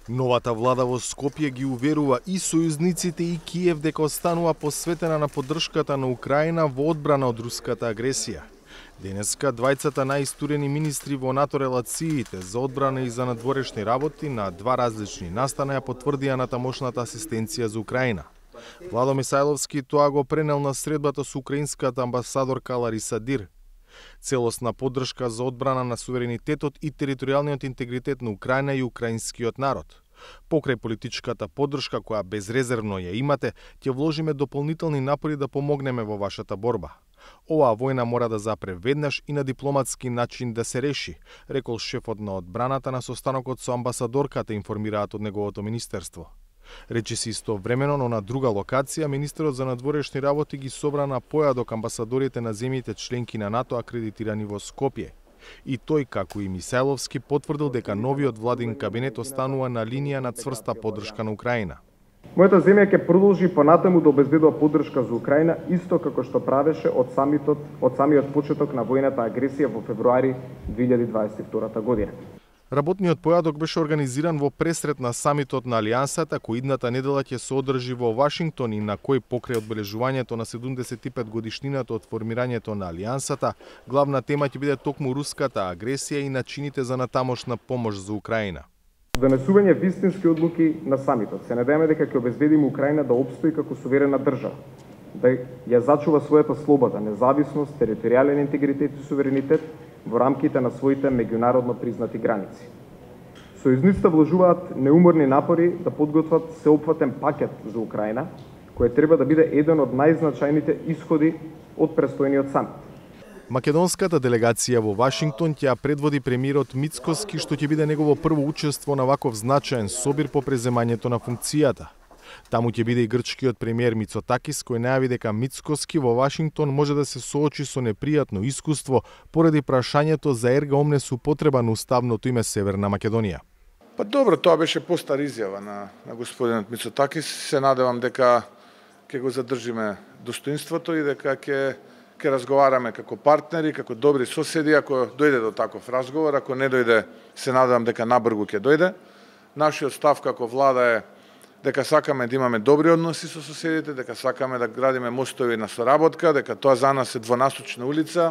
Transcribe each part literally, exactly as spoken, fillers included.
Новата влада во Скопје ги уверува и сојузниците и Киев дека останува посветена на поддршката на Украина во одбрана од руската агресија. Денеска двајцата најистурени министри во НАТО релациите за одбрана и за надворешни работи на два различни настана ја потврдија на тамошната асистенција за Украина. Владо Мисајловски тоа го пренел на средбата со украинската амбасадорка Лариса Дир. Целосна поддршка за одбрана на суверенитетот и територијалниот интегритет на Украина и украинскиот народ. Покрај политичката поддршка која безрезервно ја имате, ќе вложиме дополнителни напори да помогнеме во вашата борба. Оваа војна мора да запре веднаш и на дипломатски начин да се реши, рекол шефот на одбраната на состанокот со амбасадорката, информираат од неговото министерство. Речиси истовремено, но на друга локација, министерот за надворешни работи ги собра на појадок амбасадорите на земјите членки на НАТО акредитирани во Скопје. И тој, како и Мисајловски, потврдил дека новиот владин кабинет останува на линија на цврста поддршка на Украина. Мојата земја ќе продолжи понатаму да обезбедува поддршка за Украина, исто како што правеше од самитот, од самиот почеток на војната агресија во февруари две илјади дваесет и втора година. Работниот појадок беше организиран во пресрет на самитот на Алијансата, кој идната недела ќе се одржи во Вашингтон и на кој покрај одбележувањето на седумдесет и пет годишнината од формирањето на Алијансата, главна тема ќе биде токму руската агресија и начините за натамошна помош за Украина. Донесување вистински одлуки на самитот се надеваме дека ќе обезбедиме Украина да опстои како суверена држава, да ја зачува својата слобода, независност, територијален интегритет и суверенитет во рамките на своите меѓународно признати граници. Сојузниците вложуваат неуморни напори да подготват сеопфатен пакет за Украина, кој треба да биде еден од најзначајните исходи од престојниот самит. Македонската делегација во Вашингтон ќе ја предводи премиерот Мицкоски, што ќе биде негово прво учество на ваков значаен собир по преземањето на функцијата. Таму ќе биде и грчкиот премиер Мицотакис, кој најави дека Мицкоски во Вашингтон може да се соочи со непријатно искуство поради прашањето за ерга омнес употреба на уставното име Северна Македонија. Па добро, тоа беше постар изјава на, на господинот Мицотакис. Се надевам дека ќе го задржиме достоинството и дека ќе ќе разговараме како партнери, како добри соседи, ако дојде до таков разговор, ако не дојде, се надевам дека набргу ќе дојде. Нашиот став како влада е дека сакаме да имаме добри односи со соседите, дека сакаме да градиме мостови на соработка, дека тоа за нас е двонасочна улица.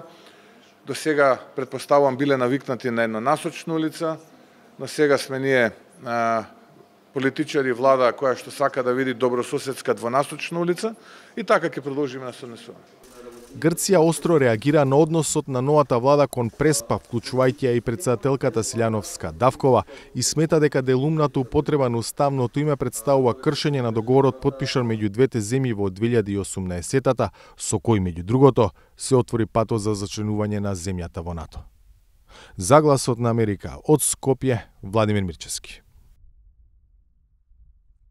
До сега, предпоставувам, биле навикнати на еднонасочна улица, но сега сме ние а, политичари влада која што сака да види добрососедска двонасочна улица и така ќе продолжиме да се однесуваме. Грција остро реагира на односот на новата влада кон Преспа, вклучувајќи ја и претседателката Силјановска Давкова, и смета дека делумната употреба на уставното име представува кршење на договорот подпишан меѓу двете земји во две илјади и осумнаесетата, со кој меѓу другото се отвори патот за зачленување на земјата во НАТО. За Гласот на Америка од Скопје, Владимир Мирчевски.